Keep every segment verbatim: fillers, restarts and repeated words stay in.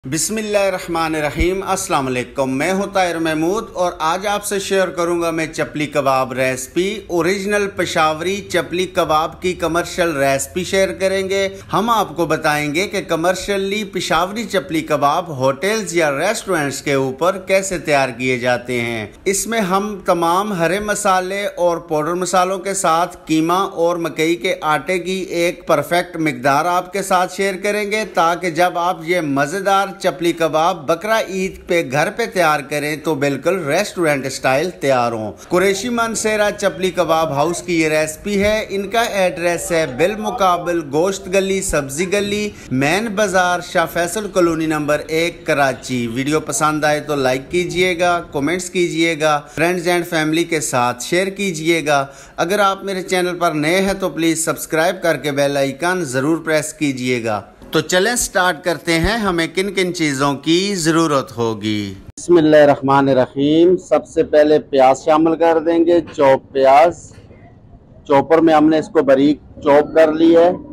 बिस्मिल्लाहिर्रहमानिर्रहीम। अस्सलाम वालेकुम। मैं हूं ताहिर महमूद और आज आपसे शेयर करूंगा मैं चपली कबाब रेसिपी। ओरिजिनल पेशावरी चपली कबाब की कमर्शियल रेसिपी शेयर करेंगे। हम आपको बताएंगे कि कमर्शियली पेशावरी चपली कबाब होटल्स या रेस्टोरेंट्स के ऊपर कैसे तैयार किए जाते हैं। इसमें हम तमाम हरे मसाले और पाउडर मसालों के साथ कीमा और मकई के आटे की एक परफेक्ट मिकदार आपके साथ शेयर करेंगे, ताकि जब आप ये मज़ेदार चपली कबाब बकरा ईद पे घर पे तैयार करें तो बिल्कुल रेस्टोरेंट स्टाइल तैयार हो। कुरैशी मनसेरा चपली कबाब हाउस की ये रेसिपी है। इनका एड्रेस है बिल मुकाबिल गोश्त गली, सब्जी गली, मेन बाजार, शाह फैसल कॉलोनी नंबर एक, कराची। वीडियो पसंद आए तो लाइक कीजिएगा, कमेंट्स कीजिएगा, फ्रेंड्स एंड फैमिली के साथ शेयर कीजिएगा। अगर आप मेरे चैनल पर नए हैं तो प्लीज़ सब्सक्राइब करके बेल आइकन ज़रूर प्रेस कीजिएगा। तो चलें स्टार्ट करते हैं। हमें किन किन चीज़ों की ज़रूरत होगी। बिस्मिल्लाहिर्रहमानिर्रहीम। सबसे पहले प्याज शामिल कर देंगे। चॉप प्याज, चॉपर में हमने इसको बारीक चॉप कर लिया है।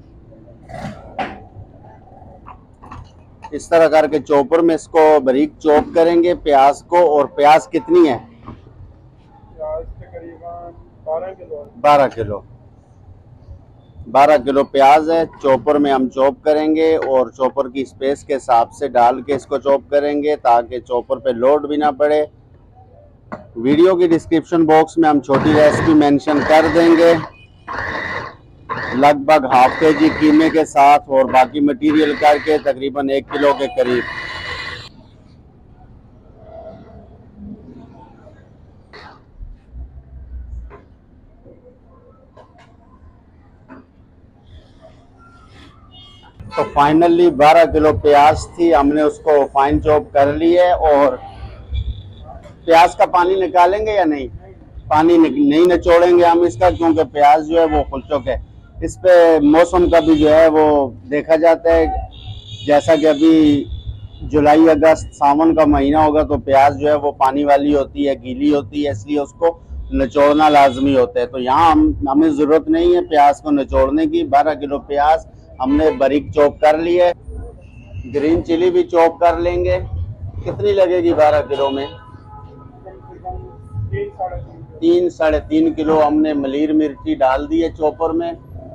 इस तरह करके चॉपर में इसको बारीक चॉप करेंगे प्याज को। और प्याज कितनी है? प्याज तकरीबन बारह किलो बारह किलो बारह किलो प्याज है। चॉपर में हम चॉप करेंगे और चॉपर की स्पेस के हिसाब से डाल के इसको चॉप करेंगे, ताकि चॉपर पे लोड भी ना पड़े। वीडियो की डिस्क्रिप्शन बॉक्स में हम छोटी रेसिपी मेंशन कर देंगे, लगभग हाफ के जी कीमे के साथ, और बाकी मटेरियल करके तकरीबन एक किलो के करीब। तो फाइनली बारह किलो प्याज थी, हमने उसको फाइन चॉप कर ली है। और प्याज का पानी निकालेंगे या नहीं? पानी नहीं निचोड़ेंगे हम इसका, क्योंकि प्याज जो है वो खुल चुके है। इस पे मौसम का भी जो है वो देखा जाता है। जैसा कि अभी जुलाई अगस्त सावन का महीना होगा तो प्याज जो है वो पानी वाली होती है, गीली होती है, इसलिए उसको निचोड़ना लाजमी होता है। तो यहाँ हम हमें ज़रूरत नहीं है प्याज को निचोड़ने की। बारह किलो प्याज हमने बारीक चॉप कर ली है। ग्रीन चिली भी चॉप कर लेंगे। कितनी लगेगी बारह किलो में? तीन साढ़े तीन किलो हमने मलीर मिर्ची डाल दी है चॉपर में।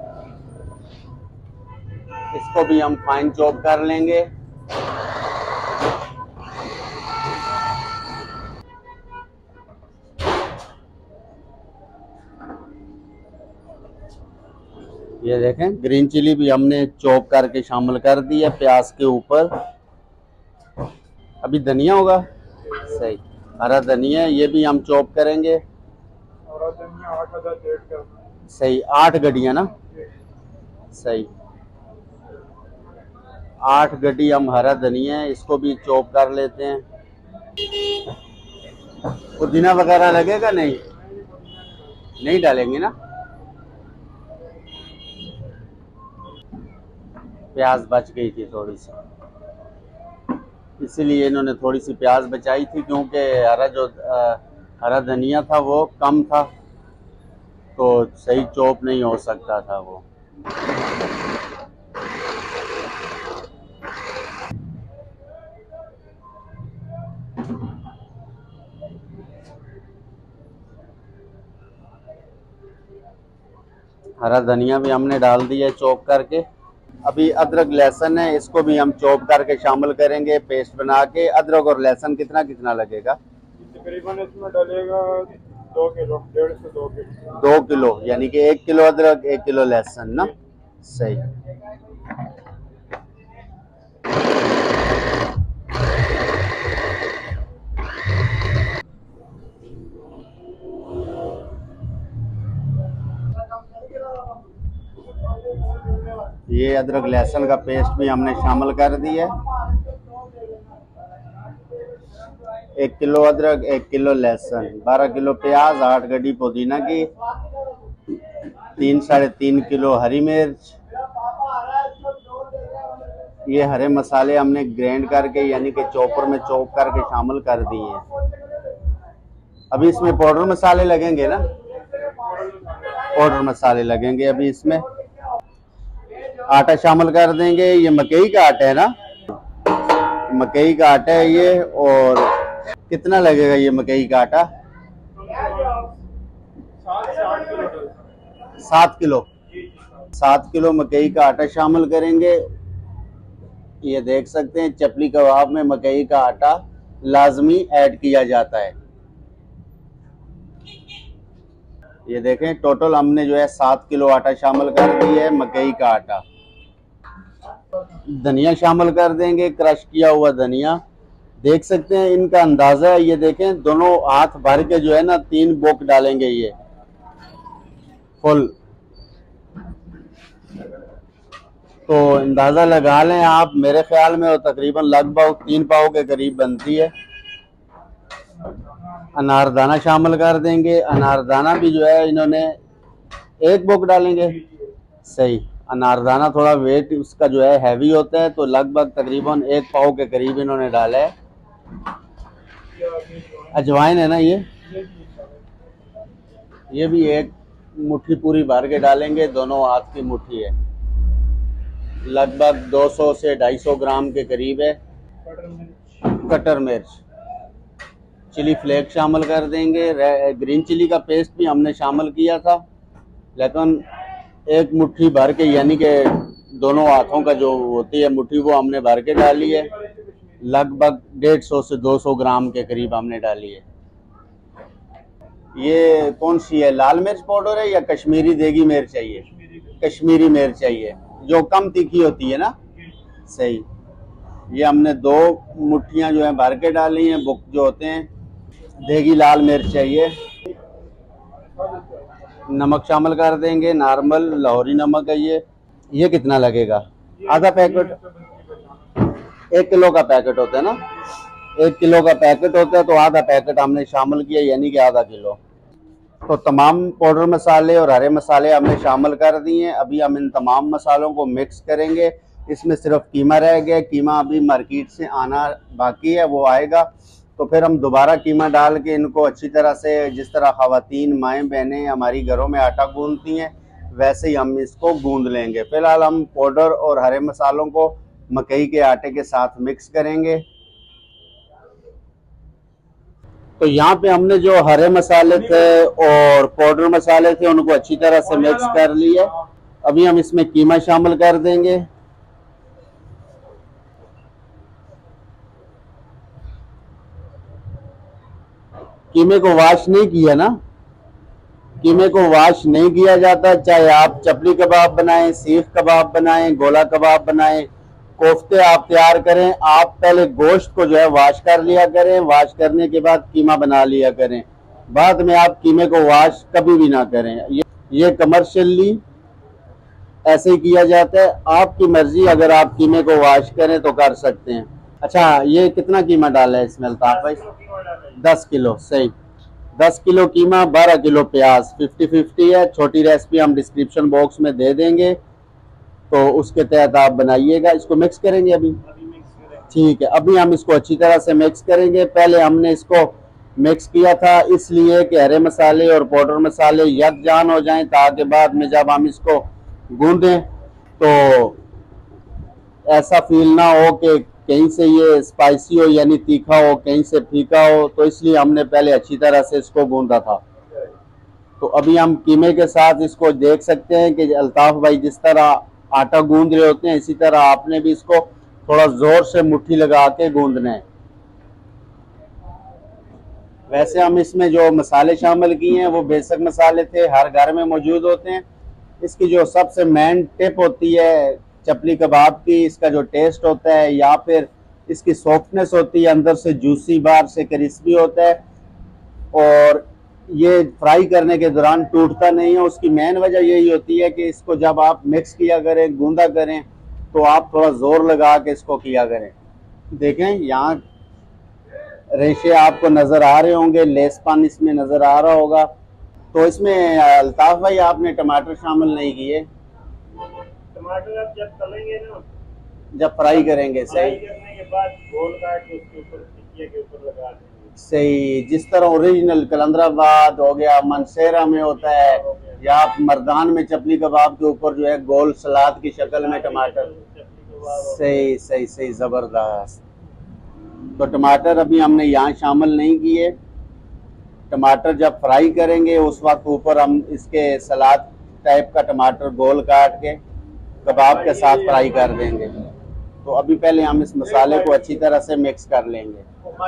इसको भी हम फाइन चॉप कर लेंगे। ये देखें, ग्रीन चिली भी हमने चॉप करके शामिल कर दी है प्याज के ऊपर। अभी धनिया होगा, सही, हरा धनिया, ये भी हम चॉप करेंगे। हरा धनिया आठ हजार डेढ़ करना, सही, आठ गड्डियाँ ना, सही, आठ गड्डी हम हरा धनिया है, इसको भी चॉप कर लेते हैं। पुदीना वगैरह लगेगा? नहीं, नहीं डालेंगे ना। प्याज बच गई थी थोड़ी सी, इसीलिए इन्होंने थोड़ी सी प्याज बचाई थी, क्योंकि हरा जो आ, हरा धनिया था वो कम था, तो सही चॉप नहीं हो सकता था वो। हरा धनिया भी हमने डाल दिया चॉप करके। अभी अदरक लहसुन है, इसको भी हम चॉप करके शामिल करेंगे, पेस्ट बना के। अदरक और लहसुन कितना कितना लगेगा? तकरीबन इसमें डलेगा दो किलो, डेढ़ से दो किलो। दो किलो यानी कि एक किलो अदरक, एक किलो लहसुन ना, सही। ये अदरक लहसुन का पेस्ट भी हमने शामिल कर दिया। एक किलो अदरक, एक किलो लहसुन, बारह किलो प्याज, आठ गड्डी पुदीना की, तीन साढ़े तीन किलो हरी मिर्च। ये हरे मसाले हमने ग्राइंड करके यानी कि चॉपर में चॉप करके शामिल कर दिए हैं। अभी इसमें पाउडर मसाले लगेंगे ना, पाउडर मसाले लगेंगे अभी इसमें। आटा शामिल कर देंगे। ये मकई का आटा है ना, मकई का आटा है ये। और कितना लगेगा ये मकई का आटा? सात किलो सात किलो मकई का आटा शामिल करेंगे। ये देख सकते हैं चपली कबाब में मकई का आटा लाजमी ऐड किया जाता है। ये देखें टोटल हमने जो है सात किलो आटा शामिल कर दिया है, मकई का आटा। धनिया शामिल कर देंगे, क्रश किया हुआ धनिया। देख सकते हैं इनका अंदाजा है, ये देखें दोनों हाथ भर के जो है ना तीन बोक डालेंगे ये फुल। तो अंदाजा लगा लें आप, मेरे ख्याल में वो तकरीबन लगभग तीन पाव के करीब बनती है। अनारदाना शामिल कर देंगे। अनारदाना भी जो है इन्होंने एक बोक डालेंगे। सही, अनारदाना थोड़ा वेट उसका जो है हैवी होता है, तो लगभग तकरीबन एक पाव के करीब इन्होंने डाला है। अजवाइन है ना ये ये भी एक मुट्ठी पूरी भर के डालेंगे, दोनों हाथ की मुट्ठी है, लगभग दो सौ से ढाई सौ ग्राम के करीब है। कटर मिर्च, चिली फ्लेक शामिल कर देंगे। ग्रीन चिली का पेस्ट भी हमने शामिल किया था, लेकिन एक मुट्ठी भर के यानी कि दोनों हाथों का जो होती है मुट्ठी वो हमने भर के डाली है। लगभग डेढ़ सौ से दो सौ ग्राम के करीब हमने डाली है। ये कौन सी है, लाल मिर्च पाउडर है या कश्मीरी देगी मिर्च चाहिए? कश्मीरी मिर्च चाहिए, जो कम तीखी होती है ना। सही, ये हमने दो मुट्ठियाँ जो है भर के डाली हैं। बुक जो होते हैं देगी लाल मिर्च चाहिए। नमक शामिल कर देंगे, नॉर्मल लाहौरी नमक है ये। ये कितना लगेगा? आधा पैकेट, एक किलो का पैकेट होता है ना, एक किलो का पैकेट होता है तो आधा पैकेट हमने शामिल किया, यानी कि आधा किलो। तो तमाम पाउडर मसाले और हरे मसाले हमने शामिल कर दिए हैं। अभी हम इन तमाम मसालों को मिक्स करेंगे। इसमें सिर्फ कीमा रह गया, कीमा अभी मार्केट से आना बाकी है, वो आएगा तो फिर हम दोबारा कीमा डाल के इनको अच्छी तरह से, जिस तरह ख़वातीन माएँ बहनें हमारी घरों में आटा गूंदती हैं वैसे ही हम इसको गूंद लेंगे। फिलहाल हम पाउडर और हरे मसालों को मकई के आटे के साथ मिक्स करेंगे। तो यहाँ पे हमने जो हरे मसाले थे और पाउडर मसाले थे उनको अच्छी तरह से मिक्स कर लिया। अभी हम इसमें कीमा शामिल कर देंगे। कीमे को वॉश नहीं किया ना, कीमे को वॉश नहीं किया जाता। चाहे आप चपली कबाब बनाएं, सीख कबाब बनाएं, गोला कबाब बनाएं, कोफ्ते आप तैयार करें, आप पहले गोश्त को जो है वॉश कर लिया करें। वॉश करने के बाद कीमा बना लिया करें, बाद में आप कीमे को वॉश कभी भी ना करें। ये, ये कमर्शियली ऐसे ही किया जाता है। आपकी मर्जी, अगर आप कीमे को वॉश करें तो कर सकते हैं। अच्छा, ये कितना कीमा डाला है इसमें अल्ताफ भाई? दस किलो। सही, दस किलो कीमा, बारह किलो प्याज, फिफ्टी फिफ्टी है। छोटी रेसिपी हम डिस्क्रिप्शन बॉक्स में दे देंगे, तो उसके तहत आप बनाइएगा। इसको मिक्स करेंगे अभी, ठीक है। अभी हम इसको अच्छी तरह से मिक्स करेंगे। पहले हमने इसको मिक्स किया था इसलिए कि हरे मसाले और पाउडर मसाले यकजान हो जाएं, ताकि बाद में जब हम इसको गूंदें तो ऐसा फील ना हो कि कहीं से ये स्पाइसी हो यानी तीखा हो, कहीं से फीका हो। तो इसलिए हमने पहले अच्छी तरह से इसको गूंदा था। तो अभी हम कीमे के साथ इसको देख सकते हैं कि अल्ताफ भाई जिस तरह आटा गूंद रहे होते हैं, इसी तरह आपने भी इसको थोड़ा जोर से मुट्ठी लगा के गूंदना है। वैसे हम इसमें जो मसाले शामिल किए हैं वो बेसिक मसाले थे, हर घर में मौजूद होते हैं। इसकी जो सबसे मेन टिप होती है चपली कबाब की, इसका जो टेस्ट होता है या फिर इसकी सॉफ्टनेस होती है, अंदर से जूसी बाहर से क्रिस्पी होता है, और ये फ्राई करने के दौरान टूटता नहीं है। उसकी मेन वजह यही होती है कि इसको जब आप मिक्स किया करें, गूंदा करें, तो आप थोड़ा जोर लगा के इसको किया करें। देखें यहाँ रेशे आपको नज़र आ रहे होंगे, लेसपन इसमें नज़र आ रहा होगा। तो इसमें अल्ताफ भाई आपने टमाटर शामिल नहीं किए। टमाटर आप जब तलेंगे ना, जब फ्राई करेंगे, सही, करने के बाद गोल काट के उसके ऊपर टिकिया के ऊपर लगा देंगे। सही, जिस तरह ओरिजिनल कलंदराबाद हो गया, मनसेरा में होता है, या आप मर्दान में चपली कबाब के ऊपर जो है गोल सलाद की शक्ल में टमाटर। सही सही सही, जबरदस्त। तो टमाटर अभी हमने यहाँ शामिल नहीं किए। टमाटर जब फ्राई करेंगे उस वक्त ऊपर हम इसके सलाद टाइप का टमाटर गोल काट के कबाब के साथ फ्राई कर देंगे। तो अभी पहले हम इस मसाले को अच्छी तरह से मिक्स कर लेंगे।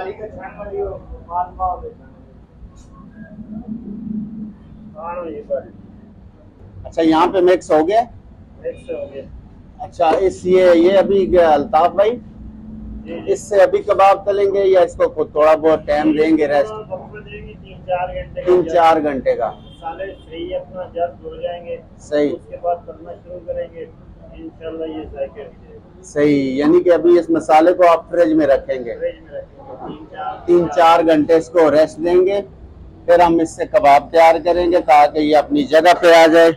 अच्छा, यहाँ पे मिक्स हो गया। मिक्स हो गया। अच्छा, इस ये ये अभी अल्ताफ भाई, इससे अभी कबाब तलेंगे या इसको थोड़ा बहुत टाइम देंगे रेस्ट? तीन चार घंटे तीन चार घंटे का मसाले सही अपना जब हो जाएंगे, सही उसके बाद तलना शुरू करेंगे इंशाल्लाह। ये जाएगा सही, यानी कि अभी इस मसाले को आप फ्रिज में रखेंगे, फ्रिज में रखेंगे तीन चार घंटे इसको रेस्ट देंगे, फिर हम इससे कबाब तैयार करेंगे ताकि ये अपनी जगह पे आ जाए।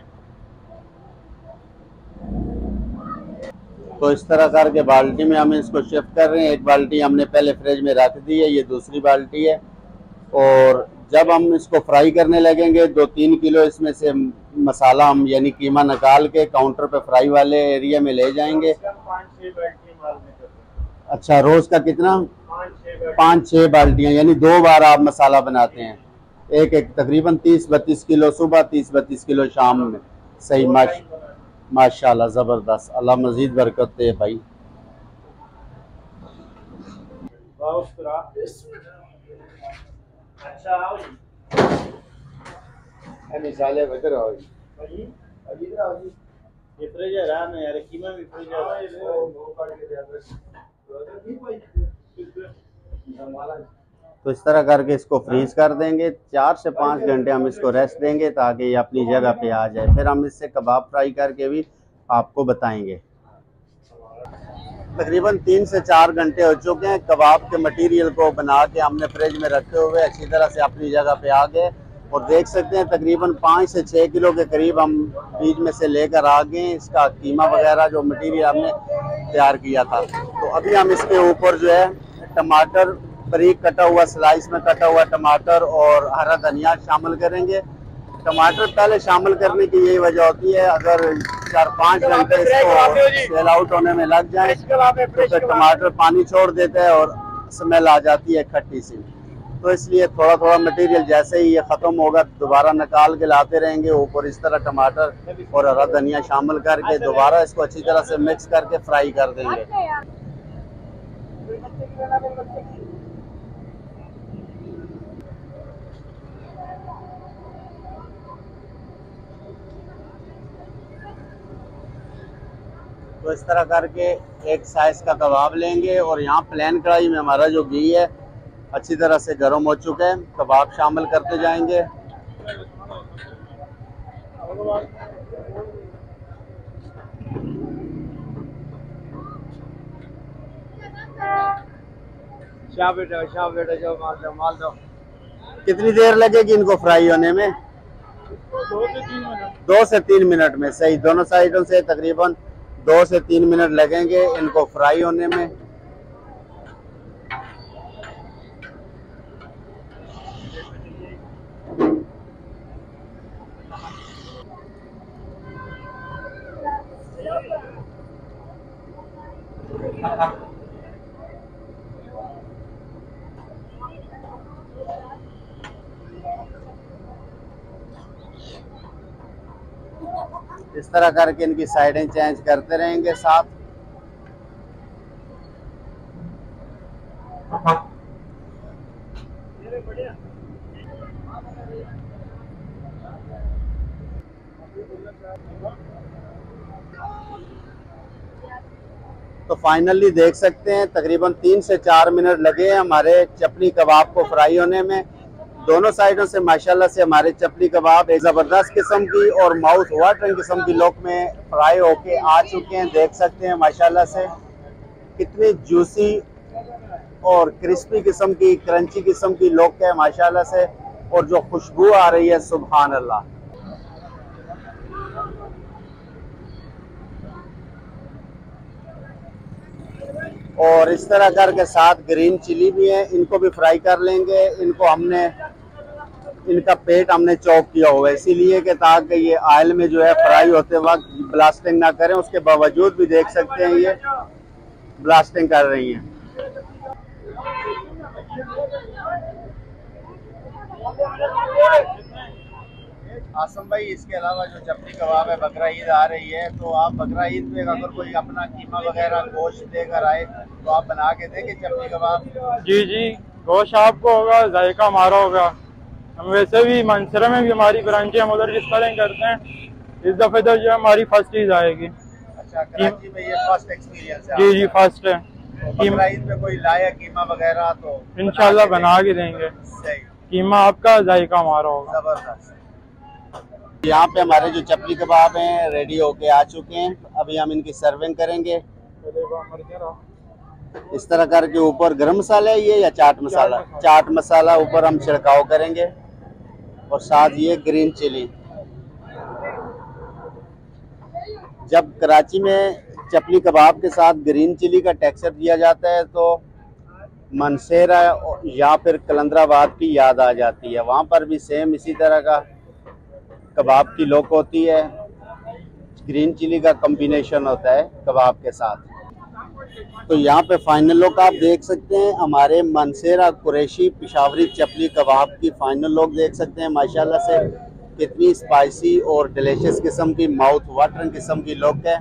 तो इस तरह करके बाल्टी में हम इसको शिफ्ट कर रहे हैं। एक बाल्टी हमने पहले फ्रिज में रख दी है, ये दूसरी बाल्टी है। और जब हम इसको फ्राई करने लगेंगे दो तीन किलो इसमें से मसाला हम यानी कीमा निकाल के काउंटर पे फ्राई वाले एरिया में ले जाएंगे। अच्छा, रोज का कितना? पाँच छः बाल्टियाँ, यानी दो बार आप मसाला बनाते हैं। एक एक तकरीबन तीस बत्तीस किलो सुबह, तीस बत्तीस किलो शाम में। सही, माश माशाल्लाह, ज़बरदस्त। अल्लाह मजीद बरकत दे भाई। मिसाले बेहतर आओ जी, इधर आओ जी। ये फ्रिज है राम है यार, कीमा भी फ्रिज है। तो इस तरह करके इसको फ्रीज कर देंगे। चार से पाँच घंटे हम इसको रेस्ट देंगे ताकि ये अपनी जगह पे आ जाए। फिर हम इससे कबाब फ्राई करके भी आपको बताएंगे। तकरीबन तीन से चार घंटे हो चुके हैं। कबाब के मटेरियल को बना के हमने फ्रिज में रखे हुए अच्छी तरह से अपनी जगह पे आ गए। और देख सकते हैं तकरीबन पाँच से छः किलो के करीब हम बीच में से लेकर आ गए। इसका कीमा वगैरह जो मटेरियल हमने तैयार किया था। तो अभी हम इसके ऊपर जो है टमाटर बारीक कटा हुआ, स्लाइस में कटा हुआ टमाटर और हरा धनिया शामिल करेंगे। टमाटर पहले शामिल करने की यही वजह होती है, अगर चार पाँच घंटे इसको सेल आउट होने में लग जाए तो फिर टमाटर पानी छोड़ देता है और स्मेल आ जाती है खट्टी सी। तो इसलिए थोड़ा थोड़ा मटेरियल जैसे ही ये ख़त्म होगा दोबारा निकाल के लाते रहेंगे। ऊपर इस तरह टमाटर और हरा धनिया शामिल करके दोबारा इसको अच्छी तरह से मिक्स करके फ्राई कर देंगे। तो इस तरह करके एक साइज का कबाब लेंगे और यहाँ प्लेन कढ़ाई में हमारा जो घी है अच्छी तरह से गर्म हो चुका है। कबाब शामिल करते जाएंगे। शाह बेटा, शाह बेटा, जाओ माल दो, माल दो। कितनी देर लगेगी इनको फ्राई होने में? दो से तीन मिनट दो से तीन मिनट में। सही, दोनों साइडों से तकरीबन दो से तीन मिनट लगेंगे इनको फ्राई होने में। इस तरह करके इनकी साइडें चेंज करते रहेंगे साथ। तो फाइनली देख सकते हैं तकरीबन तीन से चार मिनट लगे हैं हमारे चपली कबाब को फ्राई होने में। दोनों साइडों से माशाल्लाह से हमारे चपली कबाब एक ज़बरदस्त किस्म की और माउथ वाटरिंग किस्म की लुक में फ्राई होके आ चुके हैं। देख सकते हैं माशाल्लाह से कितनी जूसी और क्रिस्पी किस्म की, क्रंची किस्म की लुक है माशाल्लाह से। और जो खुशबू आ रही है, सुभान अल्लाह। और इस तरह करके साथ ग्रीन चिली भी है, इनको भी फ्राई कर लेंगे। इनको हमने इनका पेट हमने चॉप किया हुआ है इसीलिए कि ताकि ये ऑयल में जो है फ्राई होते वक्त ब्लास्टिंग ना करें। उसके बावजूद भी देख सकते हैं ये ब्लास्टिंग कर रही हैं। आसम भाई, इसके अलावा जो चपली कबाब है, बकरा ईद आ रही है, तो आप बकरा ईद पे अगर कोई अपना कीमा वगैरह गोश्त लेकर आए तो आप बना के देंगे चपली कबाब? जी जी, गोश्त आपको होगा, जायका हमारा होगा। हम वैसे भी मंसरा में भी हमारी ब्रांचें हम उधर जिस तरह करते हैं, इस दफे तो जो हमारी फर्स्ट ईद आएगी। अच्छा, कराची में ये फर्स्ट एक्सपीरियंस है? जी जी, फर्स्ट है। बकरा ईद पे कोई लाया कीमा वगैरह तो इंशाल्लाह बना के देंगे। सही, कीमा आपका, जायका हमारा होगा। जबरदस्त। यहाँ पे हमारे जो चपली कबाब हैं रेडी होके आ चुके हैं, अभी हम इनकी सर्विंग करेंगे। इस तरह करके ऊपर गरम मसाला है ये या चाट मसाला? चाट मसाला ऊपर हम छिड़काव करेंगे और साथ ये ग्रीन चिली। जब कराची में चपली कबाब के साथ ग्रीन चिली का टेक्सचर दिया जाता है तो मनसेरा या फिर कलंदराबाद की याद आ जाती है। वहाँ पर भी सेम इसी तरह का कबाब की लुक होती है, ग्रीन चिली का कॉम्बिनेशन होता है कबाब के साथ। तो यहाँ पे फाइनल लुक आप देख सकते हैं, हमारे मनसेरा कुरैशी पिशावरी चपली कबाब की फाइनल लुक देख सकते हैं। माशाल्लाह से कितनी स्पाइसी और डिलीशियस किस्म की, माउथ वाटरिंग किस्म की लुक है।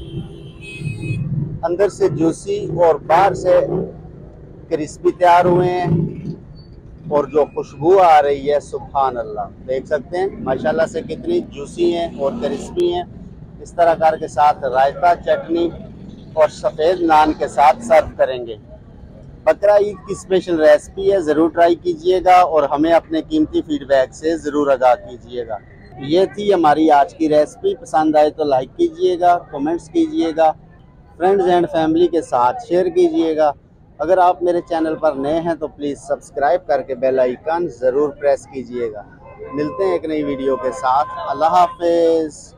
अंदर से जूसी और बाहर से क्रिस्पी तैयार हुए हैं और जो खुशबू आ रही है, सुभान अल्लाह, देख सकते हैं माशाल्लाह से कितनी जूसी हैं और क्रिस्पी हैं। इस तरह करके साथ रायता, चटनी और सफ़ेद नान के साथ सर्व करेंगे। बकरा ईद की स्पेशल रेसिपी है, ज़रूर ट्राई कीजिएगा और हमें अपने कीमती फीडबैक से ज़रूर आगाह कीजिएगा। ये थी हमारी आज की रेसिपी। पसंद आए तो लाइक कीजिएगा, कमेंट्स कीजिएगा, फ्रेंड्स एंड फैमिली के साथ शेयर कीजिएगा। अगर आप मेरे चैनल पर नए हैं तो प्लीज़ सब्सक्राइब करके बेल आइकन ज़रूर प्रेस कीजिएगा। मिलते हैं एक नई वीडियो के साथ। अल्लाह हाफिज़।